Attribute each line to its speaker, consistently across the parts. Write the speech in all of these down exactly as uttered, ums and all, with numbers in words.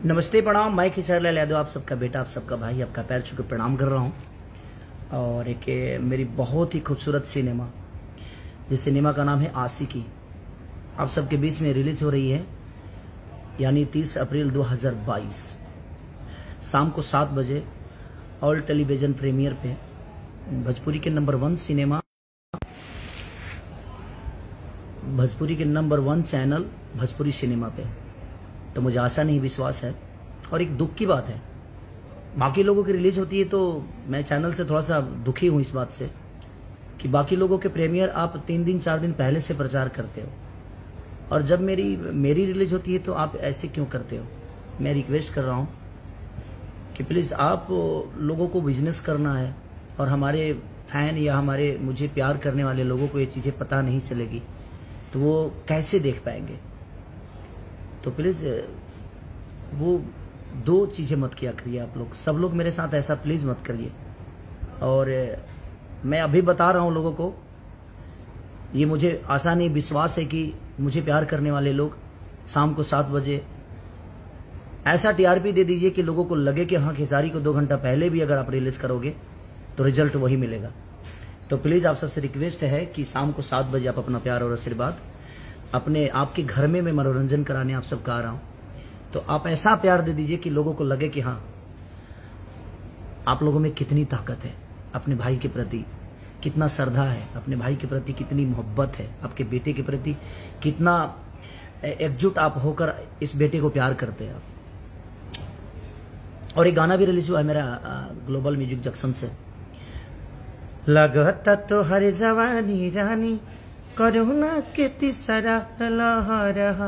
Speaker 1: नमस्ते, प्रणाम। मैं खेसारी लाल यादव, आप सबका बेटा, आप सबका भाई, आपका पैर छू के प्रणाम कर रहा हूँ। और एक मेरी बहुत ही खूबसूरत सिनेमा, जिस सिनेमा का नाम है आशिकी, आप सबके बीच में रिलीज हो रही है, यानी तीस अप्रैल दो हज़ार बाईस शाम को सात बजे ऑल टेलीविजन प्रीमियर पे, भोजपुरी के नंबर वन सिनेमा, भोजपुरी के number one channel Bhojpuri cinema पे। तो मुझे आशा नहीं, विश्वास है। और एक दुख की बात है, बाकी लोगों की रिलीज होती है तो मैं चैनल से थोड़ा सा दुखी हूं इस बात से कि बाकी लोगों के प्रीमियर आप तीन दिन चार दिन पहले से प्रचार करते हो, और जब मेरी मेरी रिलीज होती है तो आप ऐसे क्यों करते हो। मैं रिक्वेस्ट कर रहा हूं कि प्लीज, आप लोगों को बिजनेस करना है और हमारे फैन या हमारे मुझे प्यार करने वाले लोगों को ये चीजें पता नहीं चलेगी तो वो कैसे देख पाएंगे। तो प्लीज वो दो चीजें मत किया करिए आप लोग, सब लोग मेरे साथ ऐसा प्लीज मत करिए। और मैं अभी बता रहा हूं लोगों को, ये मुझे आशा नहीं, विश्वास है कि मुझे प्यार करने वाले लोग शाम को सात बजे ऐसा टीआरपी दे दीजिए कि लोगों को लगे कि हाँ, खेसारी को दो घंटा पहले भी अगर आप रिलीज करोगे तो रिजल्ट वही मिलेगा। तो प्लीज आप सबसे रिक्वेस्ट है कि शाम को सात बजे आप अपना प्यार और आशीर्वाद अपने आपके घर में मैं मनोरंजन कराने आप सबका आ रहा हूं, तो आप ऐसा प्यार दे दीजिए कि लोगों को लगे कि हाँ, आप लोगों में कितनी ताकत है, अपने भाई के प्रति कितना श्रद्धा है, अपने भाई के प्रति कितनी मोहब्बत है, आपके बेटे के प्रति कितना एकजुट आप होकर इस बेटे को प्यार करते हैं आप। और एक गाना भी रिलीज हुआ है मेरा ग्लोबल म्यूजिक जंक्शन से, लगता तो हर जवानी रानी करुणा के तीसरा लहरा।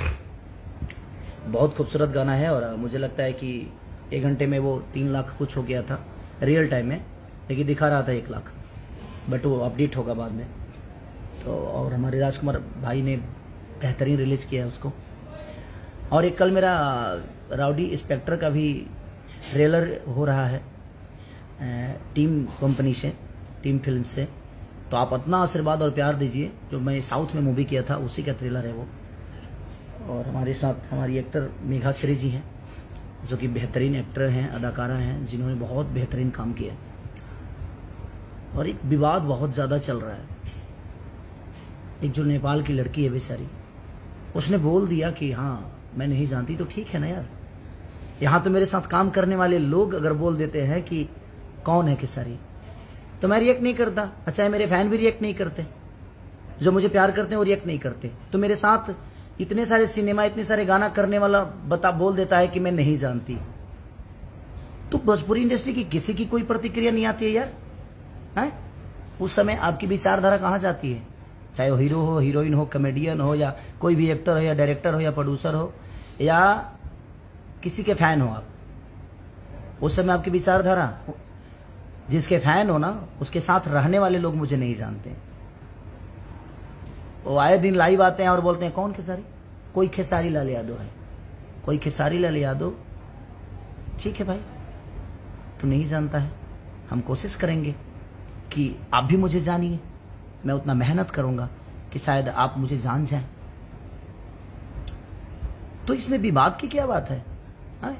Speaker 1: बहुत खूबसूरत गाना है और मुझे लगता है कि एक घंटे में वो तीन लाख कुछ हो गया था रियल टाइम में, लेकिन दिखा रहा था एक लाख, बट वो अपडेट होगा बाद में। तो और हमारे राजकुमार भाई ने बेहतरीन रिलीज किया है उसको। और एक कल मेरा राउडी इंस्पेक्टर का भी ट्रेलर हो रहा है टीम कंपनी से, टीम फिल्म से, तो आप इतना आशीर्वाद और प्यार दीजिए। जो मैं साउथ में मूवी किया था उसी का ट्रेलर है वो। और हमारे साथ हमारी एक्टर मेघा श्री जी हैं, जो कि बेहतरीन एक्टर हैं, अदाकारा हैं, जिन्होंने बहुत बेहतरीन काम किया। और एक विवाद बहुत ज्यादा चल रहा है, एक जो नेपाल की लड़की है बेचारी, उसने बोल दिया कि हाँ मैं नहीं जानती, तो ठीक है ना यार। यहाँ तो मेरे साथ काम करने वाले लोग अगर बोल देते हैं कि कौन है खेसारी, तो मैं रिएक्ट नहीं करता। अच्छा है, मेरे फैन भी रिएक्ट नहीं करते, जो मुझे प्यार करते हैं वो रिएक्ट नहीं करते। तो मेरे साथ इतने सारे सिनेमा, इतने सारे गाना करने वाला बता बोल देता है कि मैं नहीं जानती, तो भोजपुरी इंडस्ट्री की किसी की कोई प्रतिक्रिया नहीं आती है यार, है? उस समय आपकी विचारधारा कहाँ जाती है? चाहे वो हीरो हो, हीरोइन हो, कॉमेडियन हो, या कोई भी एक्टर हो, या डायरेक्टर हो, या प्रोड्यूसर हो, या किसी के फैन हो आप, उस समय आपकी विचारधारा, जिसके फैन हो ना, उसके साथ रहने वाले लोग मुझे नहीं जानते। वो आए दिन लाइव आते हैं और बोलते हैं कौन खेसारी, कोई खेसारी लाल यादव है, कोई खेसारी लाल यादव। ठीक है भाई, तू नहीं जानता है, हम कोशिश करेंगे कि आप भी मुझे जानिए। मैं उतना मेहनत करूंगा कि शायद आप मुझे जान जाएं। तो इसमें विवाद की क्या बात है, है?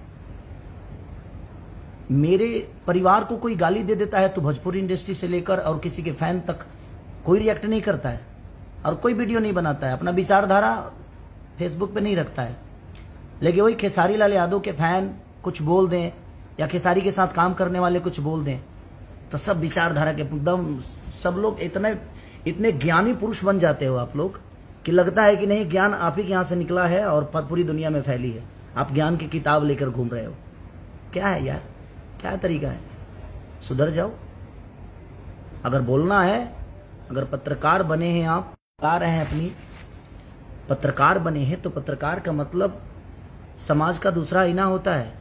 Speaker 1: मेरे परिवार को कोई गाली दे देता है तो भोजपुरी इंडस्ट्री से लेकर और किसी के फैन तक कोई रिएक्ट नहीं करता है और कोई वीडियो नहीं बनाता है, अपना विचारधारा फेसबुक पे नहीं रखता है। लेकिन वही खेसारी लाल यादव के फैन कुछ बोल दें या खेसारी के साथ काम करने वाले कुछ बोल दें तो सब विचारधारा के एकदम सब लोग इतने इतने ज्ञानी पुरुष बन जाते हो आप लोग कि लगता है कि नहीं, ज्ञान आप ही के यहां से निकला है और पूरी दुनिया में फैली है। आप ज्ञान की किताब लेकर घूम रहे हो, क्या है यार, क्या तरीका है? सुधर जाओ। अगर बोलना है, अगर पत्रकार बने हैं, आप बता रहे हैं अपनी पत्रकार बने हैं, तो पत्रकार का मतलब समाज का दूसरा आईना होता है,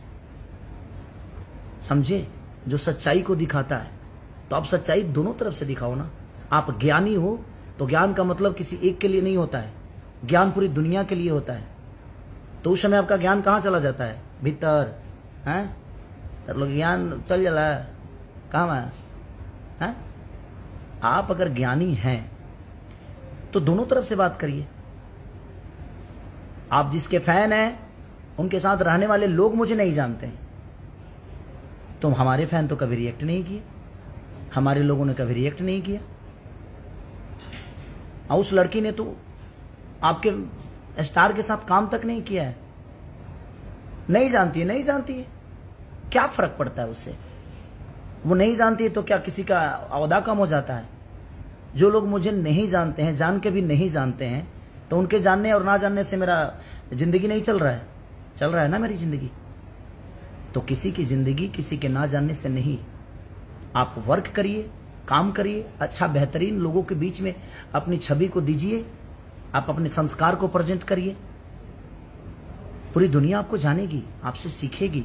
Speaker 1: समझे, जो सच्चाई को दिखाता है। तो आप सच्चाई दोनों तरफ से दिखाओ ना। आप ज्ञानी हो तो ज्ञान का मतलब किसी एक के लिए नहीं होता है, ज्ञान पूरी दुनिया के लिए होता है। तो उस समय आपका ज्ञान कहां चला जाता है? भीतर है लोग ज्ञान चल जाला कहां है, है? आप अगर ज्ञानी हैं तो दोनों तरफ से बात करिए। आप जिसके फैन हैं उनके साथ रहने वाले लोग मुझे नहीं जानते हैं। तो हमारे फैन तो कभी रिएक्ट नहीं किए, हमारे लोगों ने कभी रिएक्ट नहीं किया। और उस लड़की ने तो आपके स्टार के साथ काम तक नहीं किया है। नहीं जानती है, नहीं जानती है, क्या फर्क पड़ता है उससे? वो नहीं जानती है तो क्या किसी का औहदा कम हो जाता है? जो लोग मुझे नहीं जानते हैं, जान के भी नहीं जानते हैं, तो उनके जानने और ना जानने से मेरा जिंदगी नहीं चल रहा है? चल रहा है ना मेरी जिंदगी। तो किसी की जिंदगी किसी के ना जानने से नहीं। आप वर्क करिए, काम करिए, अच्छा बेहतरीन लोगों के बीच में अपनी छवि को दीजिए, आप अपने संस्कार को प्रेजेंट करिए। पूरी दुनिया आपको जानेगी, आपसे सीखेगी।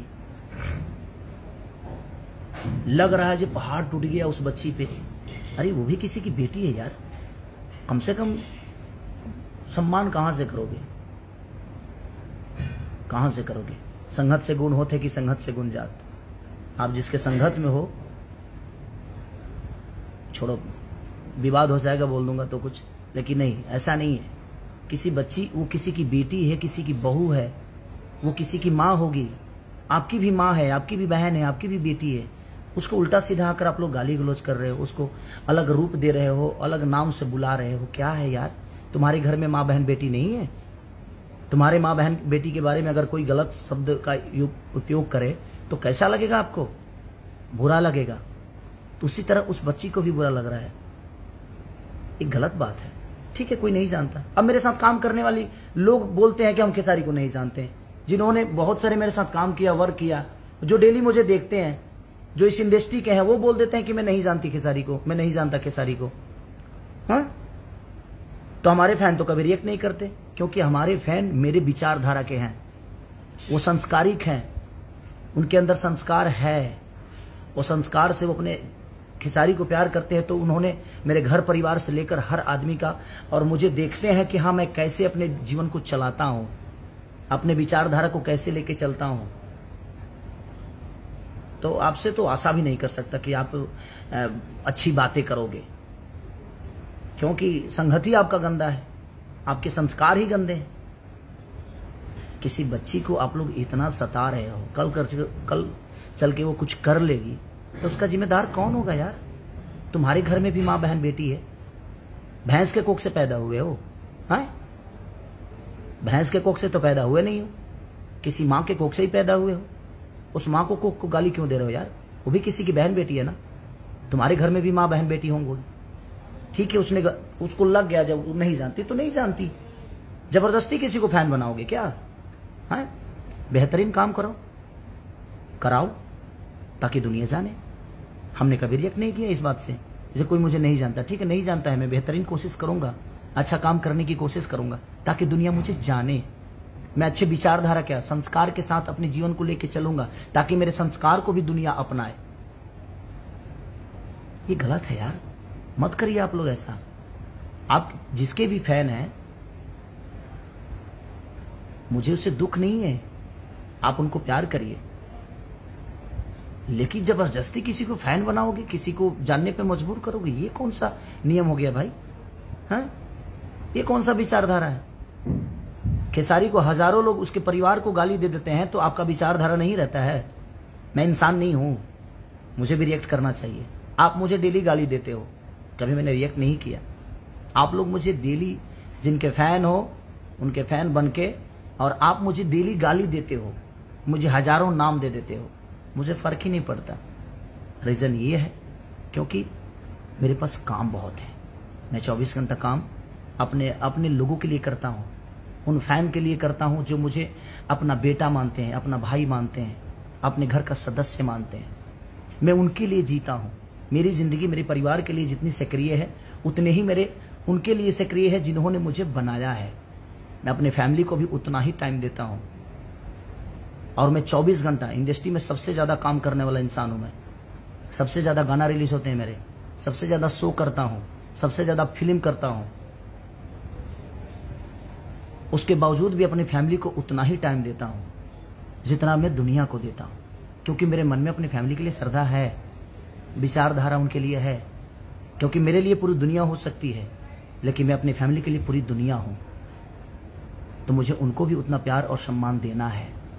Speaker 1: लग रहा है जो पहाड़ टूट गया उस बच्ची पे, अरे वो भी किसी की बेटी है यार, कम से कम सम्मान कहां से करोगे? कहां से करोगे? संगत से गुण होते कि संगत से गुण जात। आप जिसके संगत में हो, छोड़ो विवाद हो जाएगा बोल दूंगा तो कुछ, लेकिन नहीं, ऐसा नहीं है। किसी बच्ची, वो किसी की बेटी है, किसी की बहू है, वो किसी की माँ होगी, आपकी भी माँ है, आपकी भी बहन है, आपकी भी बेटी है। उसको उल्टा सीधा आकर आप लोग गाली गलौज कर रहे हो, उसको अलग रूप दे रहे हो, अलग नाम से बुला रहे हो। क्या है यार? तुम्हारे घर में माँ बहन बेटी नहीं है? तुम्हारे माँ बहन बेटी के बारे में अगर कोई गलत शब्द का उपयोग करे तो कैसा लगेगा आपको? बुरा लगेगा। तो उसी तरह उस बच्ची को भी बुरा लग रहा है। एक गलत बात है। ठीक है, कोई नहीं जानता। अब मेरे साथ काम करने वाली लोग बोलते हैं कि हम खेसारी को नहीं जानते हैं, जिन्होंने बहुत सारे मेरे साथ काम किया, वर्क किया, जो डेली मुझे देखते हैं, जो इस इंडस्ट्री के हैं, वो बोल देते हैं कि मैं नहीं जानती खेसारी को, मैं नहीं जानता खेसारी को। हाँ, तो हमारे फैन तो कभी रिएक्ट नहीं करते, क्योंकि हमारे फैन मेरे विचारधारा के हैं, वो संस्कारिक हैं, उनके अंदर संस्कार है, वो संस्कार से वो अपने खेसारी को प्यार करते हैं। तो उन्होंने मेरे घर परिवार से लेकर हर आदमी का, और मुझे देखते हैं कि हाँ मैं कैसे अपने जीवन को चलाता हूं, अपने विचारधारा को कैसे लेके चलता हूं। तो आपसे तो आशा भी नहीं कर सकता कि आप अच्छी बातें करोगे, क्योंकि संगति आपका गंदा है, आपके संस्कार ही गंदे हैं। किसी बच्ची को आप लोग इतना सता रहे हो, कल कर कल चल के वो कुछ कर लेगी तो उसका जिम्मेदार कौन होगा यार? तुम्हारे घर में भी माँ बहन बेटी है, भैंस के कोख से पैदा हुए हो, हाँ? भैंस के कोख से तो पैदा हुए नहीं हो, किसी माँ के कोख से ही पैदा हुए हो। उस माँ को कोख को गाली क्यों दे रहे हो यार? वो भी किसी की बहन बेटी है ना। तुम्हारे घर में भी माँ बहन बेटी होंगे, ठीक है, उसने उसको लग गया, जब वो नहीं जानती तो नहीं जानती। जबरदस्ती किसी को फैन बनाओगे क्या? हाँ, बेहतरीन काम करो, कराओ, ताकि दुनिया जाने। हमने कभी रिएक्ट नहीं किया इस बात से। जैसे कोई मुझे नहीं जानता, ठीक है, नहीं जानता है, मैं बेहतरीन कोशिश करूंगा, अच्छा काम करने की कोशिश करूंगा, ताकि दुनिया मुझे जाने। मैं अच्छे विचारधारा क्या, संस्कार के साथ अपने जीवन को लेकर चलूंगा, ताकि मेरे संस्कार को भी दुनिया अपनाए। ये गलत है यार, मत करिए आप लोग ऐसा। आप जिसके भी फैन हैं, मुझे उससे दुख नहीं है, आप उनको प्यार करिए, लेकिन जबरदस्ती किसी को फैन बनाओगे, किसी को जानने पे मजबूर करोगे, ये कौन सा नियम हो गया भाई? हैं? ये कौन सा विचारधारा है? खेसारी को हजारों लोग उसके परिवार को गाली दे देते हैं, तो आपका विचारधारा नहीं रहता है? मैं इंसान नहीं हूं, मुझे भी रिएक्ट करना चाहिए। आप मुझे डेली गाली देते हो, कभी मैंने रिएक्ट नहीं किया। आप लोग मुझे डेली, जिनके फैन हो उनके फैन बन के, और आप मुझे डेली गाली देते हो, मुझे हजारों नाम दे देते हो, मुझे फर्क ही नहीं पड़ता। रीजन ये है क्योंकि मेरे पास काम बहुत है। मैं चौबीस घंटा काम अपने अपने लोगों के लिए करता हूँ, उन फैन के लिए करता हूँ जो मुझे अपना बेटा मानते हैं, अपना भाई मानते हैं, अपने घर का सदस्य मानते हैं। मैं उनके लिए जीता हूँ। मेरी जिंदगी मेरे परिवार के लिए जितनी सक्रिय है, उतने ही मेरे उनके लिए सक्रिय है जिन्होंने मुझे बनाया है। मैं अपने फैमिली को भी उतना ही टाइम देता हूँ, और मैं चौबीस घंटा इंडस्ट्री में सबसे ज्यादा काम करने वाला इंसान हूं। मैं सबसे ज्यादा गाना रिलीज होते हैं मेरे, सबसे ज्यादा शो करता हूं, सबसे ज्यादा फिल्म करता हूं। उसके बावजूद भी अपनी फैमिली को उतना ही टाइम देता हूं जितना मैं दुनिया को देता हूं, क्योंकि मेरे मन में अपनी फैमिली के लिए श्रद्धा है, विचारधारा उनके लिए है। क्योंकि मेरे लिए पूरी दुनिया हो सकती है, लेकिन मैं अपनी फैमिली के लिए पूरी दुनिया हूं, तो मुझे उनको भी उतना प्यार और सम्मान देना है।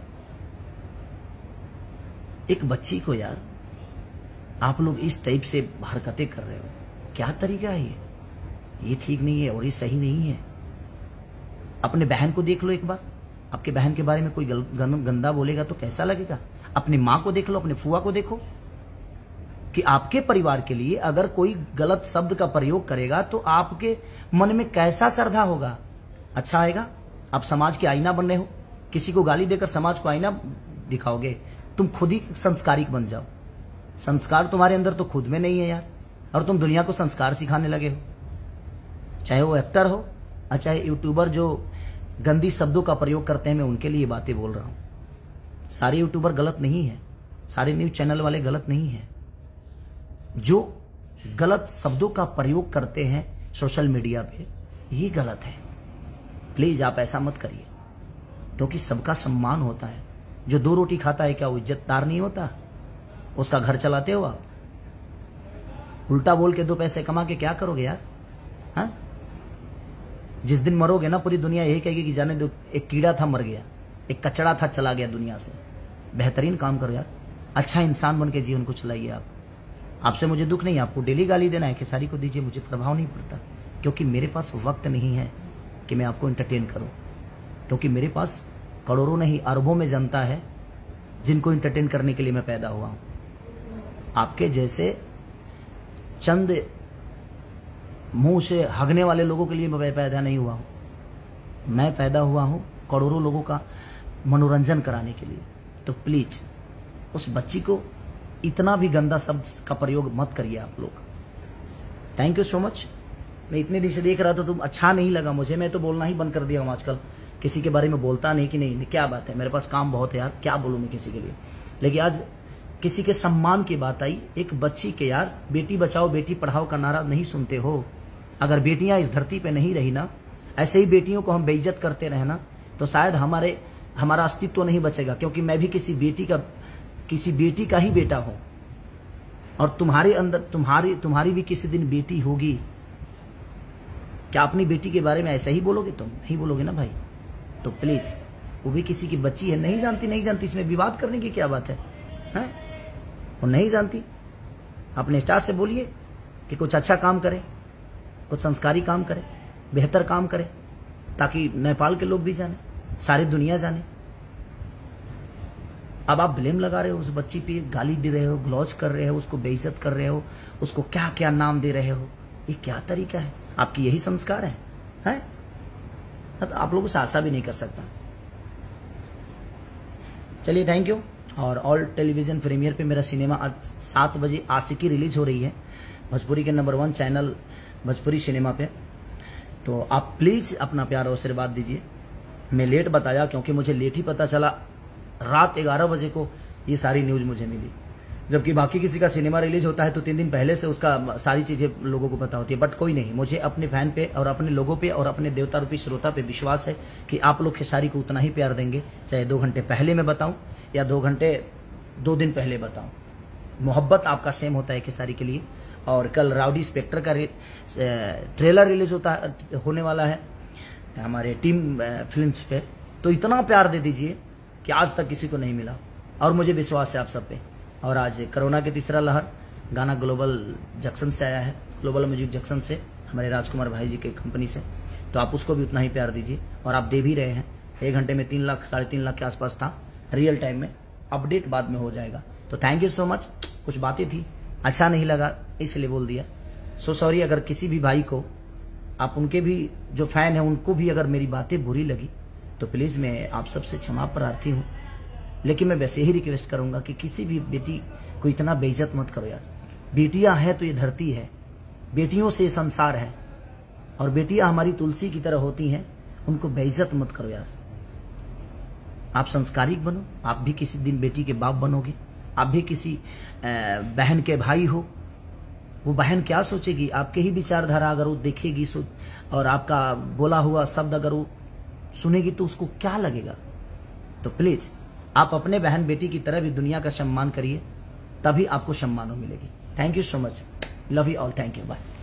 Speaker 1: एक बच्ची को यार आप लोग इस टाइप से हरकतें कर रहे हो, क्या तरीका है ये? ये ठीक नहीं है और ये सही नहीं है। अपने बहन को देख लो एक बार, आपके बहन के बारे में कोई गल, गन, गंदा बोलेगा तो कैसा लगेगा? अपनी माँ को देख लो, अपने फुआ को देखो कि आपके परिवार के लिए अगर कोई गलत शब्द का प्रयोग करेगा तो आपके मन में कैसा श्रद्धा होगा? अच्छा आएगा? आप समाज के आईना बन रहे हो, किसी को गाली देकर समाज को आईना दिखाओगे? तुम खुद ही संस्कारिक बन जाओ। संस्कार तुम्हारे अंदर तो खुद में नहीं है यार, और तुम दुनिया को संस्कार सिखाने लगे हो। चाहे वो एक्टर हो और चाहे यूट्यूबर जो गंदी शब्दों का प्रयोग करते हैं, मैं उनके लिए बातें बोल रहा हूं। सारे यूट्यूबर गलत नहीं है, सारे न्यूज चैनल वाले गलत नहीं है। जो गलत शब्दों का प्रयोग करते हैं सोशल मीडिया पे, ये गलत है। प्लीज आप ऐसा मत करिए, क्योंकि सबका सम्मान होता है। जो दो रोटी खाता है क्या वो इज्जतदार नहीं होता? उसका घर चलाते हो आप? उल्टा बोल के दो पैसे कमा के क्या करोगे यार? हाँ, जिस दिन मरोगे ना पूरी दुनिया यही कहेगी कि जाने दो, एक कीड़ा था मर गया, एक कचड़ा था चला गया दुनिया से। बेहतरीन काम करो यार, अच्छा इंसान बन के जीवन को चलाइए आप। आपसे मुझे दुख नहीं, आपको डेली गाली देना है कि सारी को दीजिए, मुझे प्रभाव नहीं पड़ता, क्योंकि मेरे पास वक्त नहीं है कि मैं आपको एंटरटेन करूं। क्योंकि मेरे पास करोड़ों नहीं अरबों में जनता है जिनको एंटरटेन करने के लिए मैं पैदा हुआ हूं। आपके जैसे चंद मुंह से हगने वाले लोगों के लिए मैं पैदा नहीं हुआ हूं। मैं पैदा हुआ हूं करोड़ों लोगों का मनोरंजन कराने के लिए। तो प्लीज उस बच्ची को इतना भी गंदा शब्द का प्रयोग मत करिए आप लोग। Thank you so much. मैं इतने दिन से देख रहा था, तुम अच्छा नहीं लगा मुझे, मैं तो बोलना ही बंद कर दिया हूं आजकल। किसी के बारे में बोलता नहीं कि नहीं, क्या बात है, मेरे पास काम बहुत है यार, क्या बोलूं मैं किसी के लिए। लेकिन आज किसी के सम्मान की बात आई, एक बच्ची के, यार बेटी बचाओ बेटी पढ़ाओ का नारा नहीं सुनते हो? अगर बेटियां इस धरती पे नहीं रही ना, ऐसे ही बेटियों को हम बेइज्जत करते रहे ना, तो शायद हमारे हमारा अस्तित्व नहीं बचेगा। क्योंकि मैं भी किसी बेटी का किसी बेटी का ही बेटा हूं, और तुम्हारे अंदर तुम्हारी तुम्हारी भी किसी दिन बेटी होगी। क्या अपनी बेटी के बारे में ऐसा ही बोलोगे? तुम नहीं बोलोगे ना भाई। तो प्लीज, वो भी किसी की बच्ची है, नहीं जानती नहीं जानती, इसमें विवाद करने की क्या बात है, है? वो नहीं जानती, अपने स्टार से बोलिए कि कुछ अच्छा काम करे, कुछ संस्कारी काम करे, बेहतर काम करे, ताकि नेपाल के लोग भी जाने, सारी दुनिया जाने। अब आप ब्लेम लगा रहे हो उस बच्ची पे, गाली दे रहे हो, ग्लॉज कर रहे हो, उसको बेइज्जत कर रहे हो, उसको क्या क्या नाम दे रहे हो। ये क्या तरीका है? आपकी यही संस्कार है, है? तो आप लोगों से आशा भी नहीं कर सकता। चलिए, थैंक यू। और ऑल टेलीविजन प्रीमियर पे मेरा सिनेमा आज सात बजे आशिकी रिलीज हो रही है, भोजपुरी के number one channel Bhojpuri cinema पे। तो आप प्लीज अपना प्यार और आशीर्वाद दीजिए। मैं लेट बताया क्योंकि मुझे लेट ही पता चला, रात ग्यारह बजे को ये सारी न्यूज मुझे मिली, जबकि बाकी किसी का सिनेमा रिलीज होता है तो तीन दिन पहले से उसका सारी चीजें लोगों को पता होती है। बट कोई नहीं, मुझे अपने फैन पे और अपने लोगों पे और अपने देवता रूपी श्रोता पे विश्वास है कि आप लोग खेसारी को उतना ही प्यार देंगे, चाहे दो घंटे पहले मैं बताऊं या दो घंटे दो दिन पहले बताऊं। मोहब्बत आपका सेम होता है खेसारी के लिए। और कल राउडी स्पेक्टर का ट्रेलर रिलीज होता है होने वाला है हमारे टीम फिल्म्स पे, तो इतना प्यार दे दीजिए कि आज तक किसी को नहीं मिला, और मुझे विश्वास है आप सब पे। और आज कोरोना के तीसरा लहर गाना ग्लोबल जंक्शन से आया है, ग्लोबल म्यूजिक जंक्शन से, हमारे राजकुमार भाई जी के कंपनी से, तो आप उसको भी उतना ही प्यार दीजिए। और आप दे भी रहे हैं। एक घंटे में तीन लाख साढ़े तीन लाख के आसपास था, रियल टाइम में, अपडेट बाद में हो जाएगा। तो थैंक यू सो मच। कुछ बातें थी, अच्छा नहीं लगा इसलिए बोल दिया, सो सॉरी। अगर किसी भी भाई को, आप उनके भी जो फैन है उनको भी अगर मेरी बातें बुरी लगी तो प्लीज मैं आप सबसे क्षमा प्रार्थी हूँ। लेकिन मैं वैसे ही रिक्वेस्ट करूंगा कि किसी भी बेटी को इतना बेइज्जत मत करो यार। बेटियां हैं तो ये धरती है, बेटियों से संसार है, और बेटियां हमारी तुलसी की तरह होती हैं, उनको बेइज्जत मत करो यार। आप संस्कारिक बनो, आप भी किसी दिन बेटी के बाप बनोगे, आप भी किसी बहन के भाई हो। वो बहन क्या सोचेगी, आपके ही विचारधारा अगर वो देखेगी और आपका बोला हुआ शब्द अगर वो सुनेगी तो उसको क्या लगेगा। तो प्लीज आप अपने बहन बेटी की तरह भी दुनिया का सम्मान करिए, तभी आपको सम्मान मिलेगी। Thank you so much, love you all, thank you, bye.